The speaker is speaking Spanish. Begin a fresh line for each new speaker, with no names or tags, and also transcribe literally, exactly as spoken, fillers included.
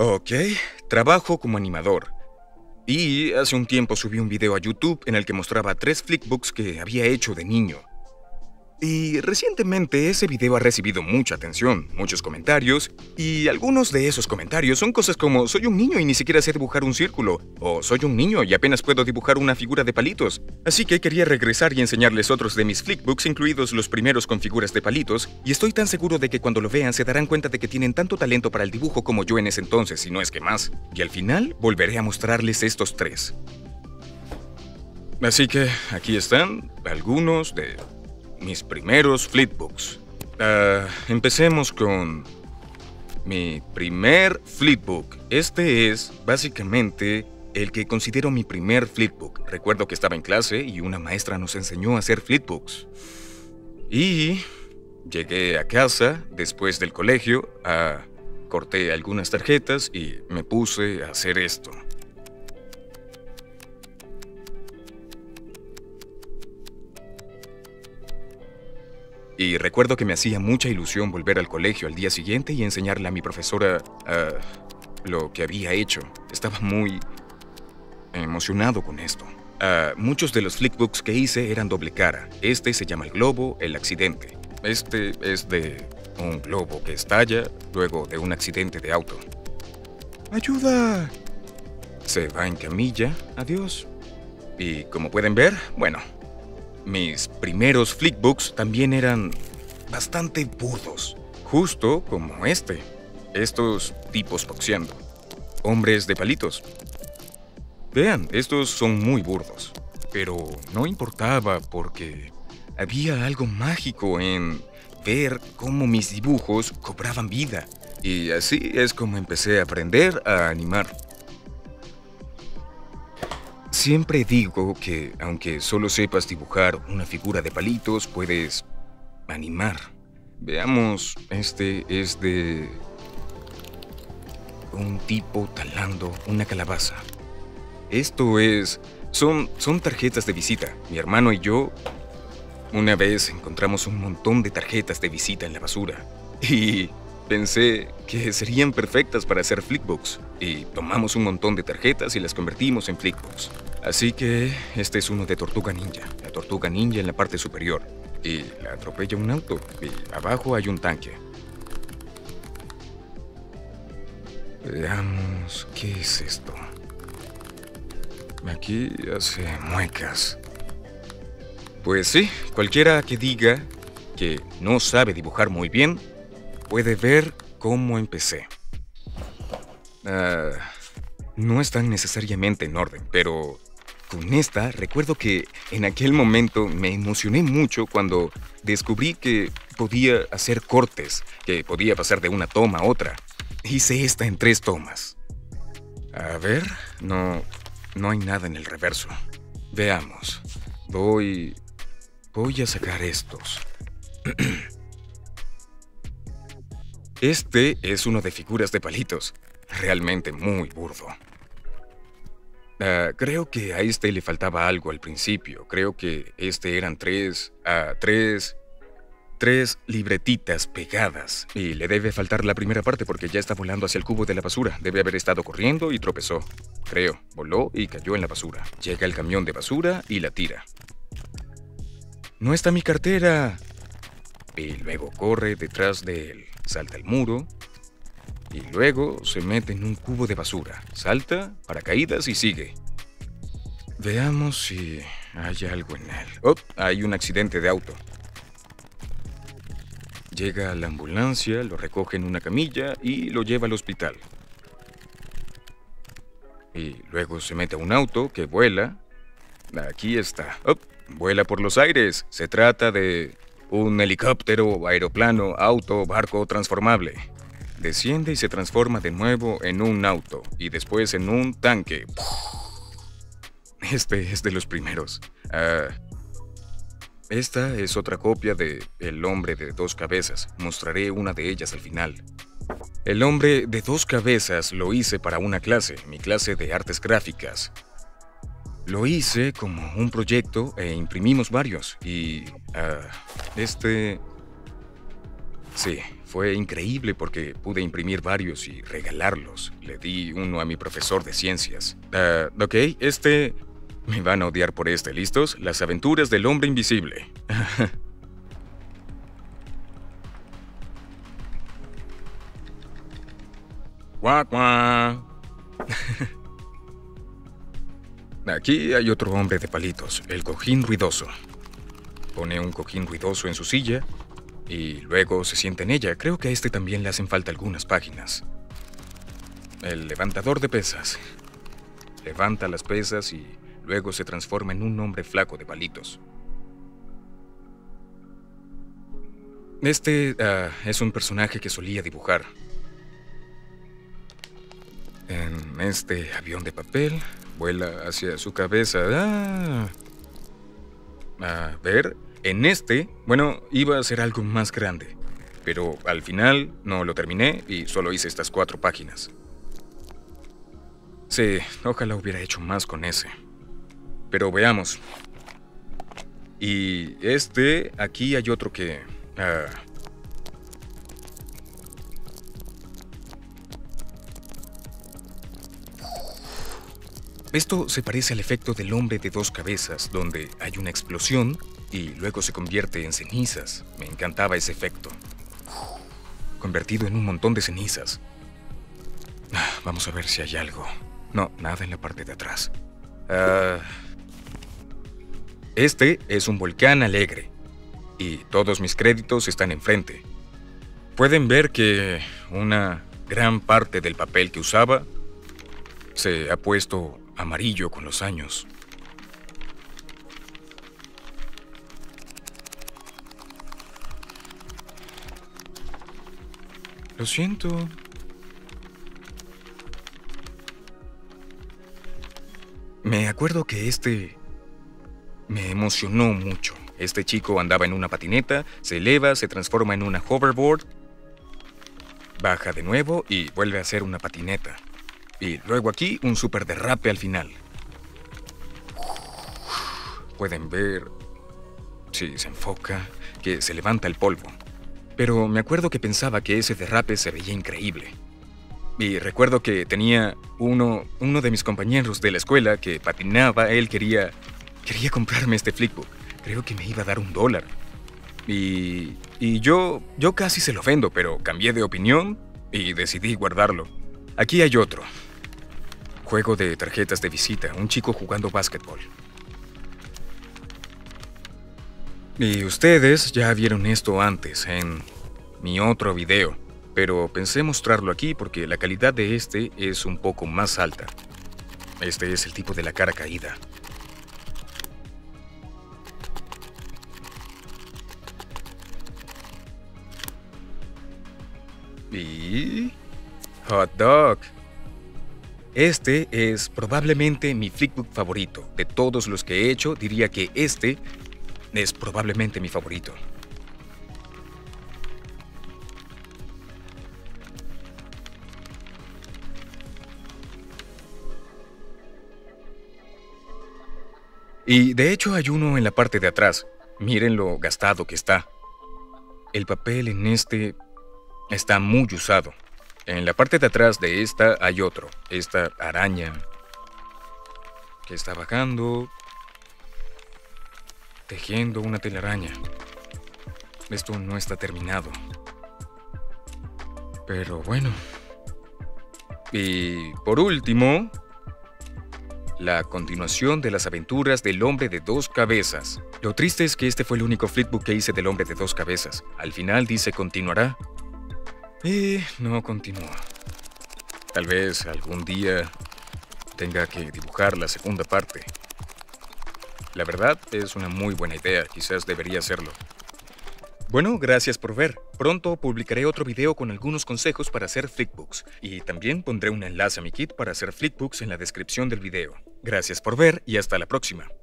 Ok, trabajo como animador. Y hace un tiempo subí un video a YouTube en el que mostraba tres flickbooks que había hecho de niño. Y recientemente ese video ha recibido mucha atención, muchos comentarios, y algunos de esos comentarios son cosas como soy un niño y ni siquiera sé dibujar un círculo, o soy un niño y apenas puedo dibujar una figura de palitos. Así que quería regresar y enseñarles otros de mis flickbooks, incluidos los primeros con figuras de palitos, y estoy tan seguro de que cuando lo vean se darán cuenta de que tienen tanto talento para el dibujo como yo en ese entonces, si no es que más. Y al final volveré a mostrarles estos tres. Así que aquí están algunos de mis primeros flipbooks. Uh, empecemos con mi primer flipbook. Este es básicamente el que considero mi primer flipbook. Recuerdo que estaba en clase y una maestra nos enseñó a hacer flipbooks. Y llegué a casa después del colegio, uh, corté algunas tarjetas y me puse a hacer esto. Y recuerdo que me hacía mucha ilusión volver al colegio al día siguiente y enseñarle a mi profesora uh, lo que había hecho. Estaba muy emocionado con esto. Uh, muchos de los flickbooks que hice eran doble cara. Este se llama El Globo, el accidente. Este es de un globo que estalla luego de un accidente de auto. ¡Ayuda! Se va en camilla. Adiós. Y como pueden ver, bueno, mis primeros flickbooks también eran bastante burdos, justo como este. Estos tipos boxeando. Hombres de palitos. Vean, estos son muy burdos. Pero no importaba porque había algo mágico en ver cómo mis dibujos cobraban vida. Y así es como empecé a aprender a animar. Siempre digo que, aunque solo sepas dibujar una figura de palitos, puedes animar. Veamos, este es de un tipo talando una calabaza. Esto es... Son, son tarjetas de visita. Mi hermano y yo, una vez encontramos un montón de tarjetas de visita en la basura. Y pensé que serían perfectas para hacer flickbooks. Y tomamos un montón de tarjetas y las convertimos en flickbooks. Así que este es uno de Tortuga Ninja. La Tortuga Ninja en la parte superior. Y la atropella un auto. Y abajo hay un tanque. Veamos, ¿qué es esto? Aquí hace muecas. Pues sí, cualquiera que diga que no sabe dibujar muy bien puede ver cómo empecé. Uh, no están necesariamente en orden, pero con esta recuerdo que en aquel momento me emocioné mucho cuando descubrí que podía hacer cortes, que podía pasar de una toma a otra. Hice esta en tres tomas. A ver, no, no hay nada en el reverso. Veamos. Voy, voy a sacar estos. Este es uno de figuras de palitos. Realmente muy burdo. Uh, creo que a este le faltaba algo al principio. Creo que este eran tres... Uh, tres... Tres libretitas pegadas. Y le debe faltar la primera parte porque ya está volando hacia el cubo de la basura. Debe haber estado corriendo y tropezó. Creo. Voló y cayó en la basura. Llega el camión de basura y la tira. ¡No está mi cartera! Y luego corre detrás de él. Salta el muro. Y luego se mete en un cubo de basura. Salta, paracaídas y sigue. Veamos si hay algo en él. ¡Oh! Hay un accidente de auto. Llega a la ambulancia, lo recoge en una camilla y lo lleva al hospital. Y luego se mete a un auto que vuela. Aquí está. ¡Oh! Vuela por los aires. Se trata de un helicóptero, aeroplano, auto, barco transformable. Desciende y se transforma de nuevo en un auto y después en un tanque. Este es de los primeros. Ah... Uh, Esta es otra copia de El hombre de dos cabezas. Mostraré una de ellas al final. El hombre de dos cabezas lo hice para una clase, mi clase de artes gráficas. Lo hice como un proyecto e imprimimos varios. Y uh, este... Sí, fue increíble porque pude imprimir varios y regalarlos. Le di uno a mi profesor de ciencias. Ah, ok, este... Me van a odiar por este, ¿listos? Las aventuras del hombre invisible. Guau, guau. Aquí hay otro hombre de palitos, el cojín ruidoso. Pone un cojín ruidoso en su silla y luego se sienta en ella. Creo que a este también le hacen falta algunas páginas. El levantador de pesas. Levanta las pesas y luego se transforma en un hombre flaco de palitos. Este uh, es un personaje que solía dibujar. En este avión de papel vuela hacia su cabeza. Ah. A ver, en este, bueno, iba a ser algo más grande, pero al final no lo terminé y solo hice estas cuatro páginas. Sí, ojalá hubiera hecho más con ese. Pero veamos. Y este, aquí hay otro que... Uh, Esto se parece al efecto del hombre de dos cabezas, donde hay una explosión y luego se convierte en cenizas. Me encantaba ese efecto. Convertido en un montón de cenizas. Ah, vamos a ver si hay algo. No, nada en la parte de atrás. Ah, este es un volcán alegre y todos mis créditos están enfrente. Pueden ver que una gran parte del papel que usaba se ha puesto amarillo con los años. Lo siento. Me acuerdo que este me emocionó mucho. Este chico andaba en una patineta, se eleva, se transforma en una hoverboard, baja de nuevo y vuelve a ser una patineta. Y luego aquí un super derrape al final. Pueden ver, si se enfoca, que se levanta el polvo. Pero me acuerdo que pensaba que ese derrape se veía increíble. Y recuerdo que tenía uno, uno de mis compañeros de la escuela que patinaba. Él quería, quería comprarme este flipbook. Creo que me iba a dar un dólar. Y, y yo, yo casi se lo vendo, pero cambié de opinión y decidí guardarlo. Aquí hay otro. Juego de tarjetas de visita, un chico jugando básquetbol. Y ustedes ya vieron esto antes en mi otro video, pero pensé mostrarlo aquí porque la calidad de este es un poco más alta. Este es el tipo de la cara caída. Y... hot dog. Este es probablemente mi flipbook favorito. De todos los que he hecho, diría que este es probablemente mi favorito. Y de hecho hay uno en la parte de atrás. Miren lo gastado que está. El papel en este está muy usado. En la parte de atrás de esta hay otro, esta araña que está bajando, tejiendo una telaraña. Esto no está terminado. Pero bueno. Y por último, la continuación de las aventuras del hombre de dos cabezas. Lo triste es que este fue el único flipbook que hice del hombre de dos cabezas. Al final dice continuará. Y no continúa. Tal vez algún día tenga que dibujar la segunda parte. La verdad es una muy buena idea, quizás debería hacerlo. Bueno, gracias por ver. Pronto publicaré otro video con algunos consejos para hacer flipbooks. Y también pondré un enlace a mi kit para hacer flipbooks en la descripción del video. Gracias por ver y hasta la próxima.